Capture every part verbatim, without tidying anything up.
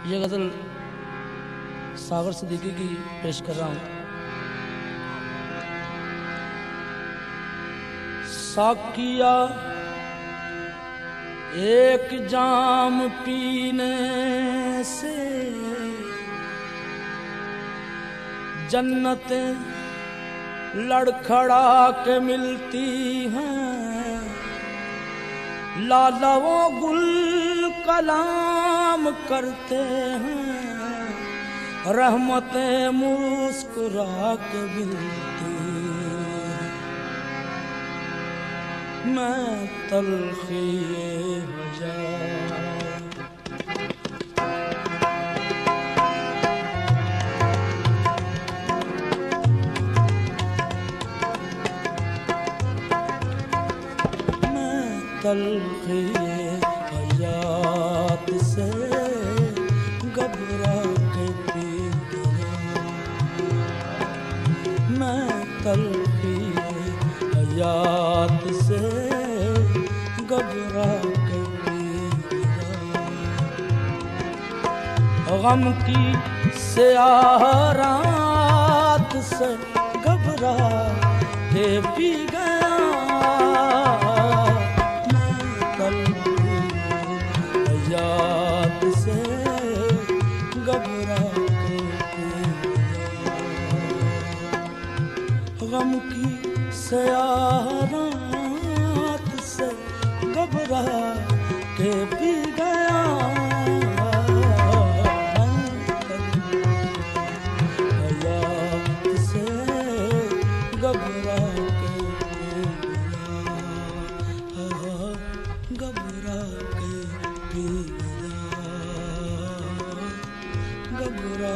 ये गज़ल सागर सिद्दीकी की पेश कर रहा हूँ। साकिया एक जाम पीने से जन्नतें लड़खड़ा के मिलती हैं, लालवों गुल कलाम करते हैं, रहमतें मुस्कुरा के मिलती हैं। मैं तलखी हजार तलखी हयात से घबरा के पी गया। मैं तलखी हयात से घबरा के पी गया। गम की स्याह रात से घबरा के पी गया। याद से घबरा के गम की स्याह रात से घबरा के पी गया। याद से घबरा के पी गया, घबरा के घबरा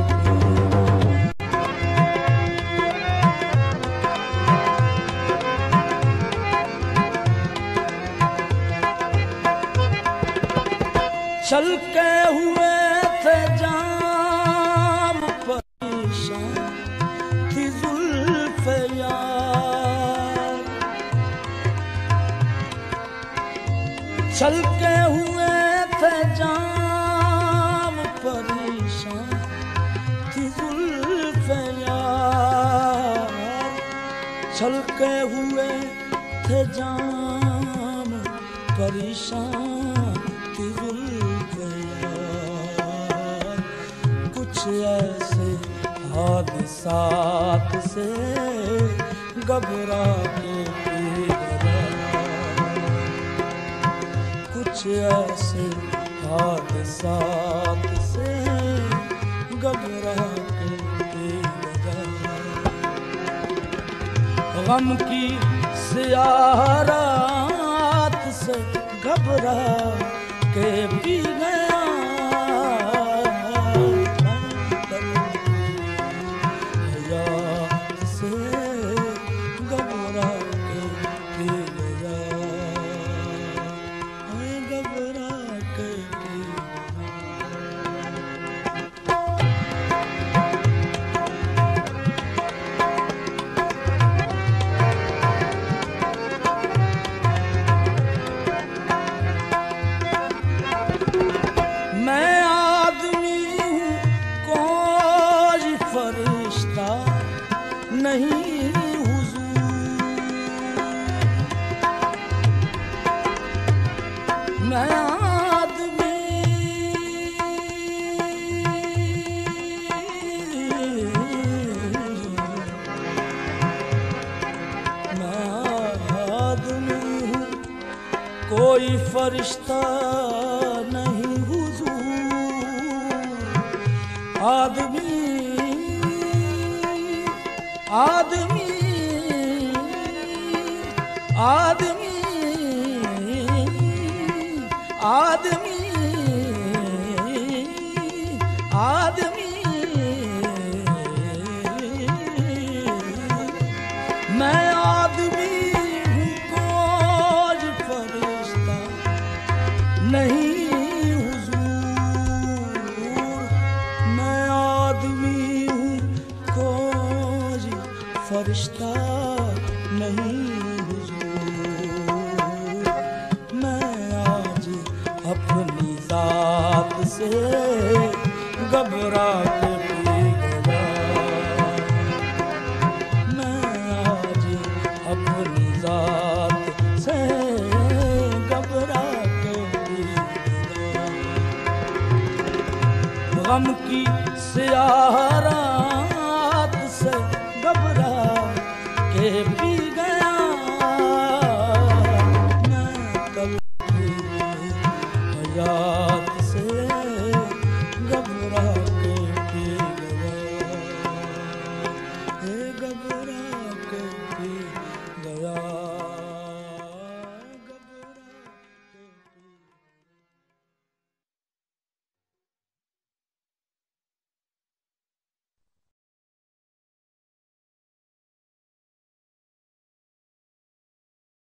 चल के हुए थे जाम परेशान थी जुल्फ़े यार। चल के हुए थे जाम परेशान थी जुल्फ़े यार। चल के हुए थे जाम परेशान थी जुल्फ़े यार। कुछ ऐसे हादसात से घबरा के पी गया। कुछ ऐसे हादसात से घबरा के पी गया। गम की स्याह रात से घबरा के पी गया। याद से घबरा के पी गया, घबरा के पी नहीं हुजूर। मैं आदमी मैं आदमी हूँ, कोई फरिश्ता नहीं हुजूर। आदमी आदमी आदमी आदमी आदमी मैं आदमी हूँ, कोई फरिश्ता नहीं हुजूर। मैं आदमी हूँ, कोई फरिश्ता नहीं हुजूर। मैं आज अपने से घबरा के पी गया। मैं आज अपनी जात से घबरा के पी गया। गम की स्याह रात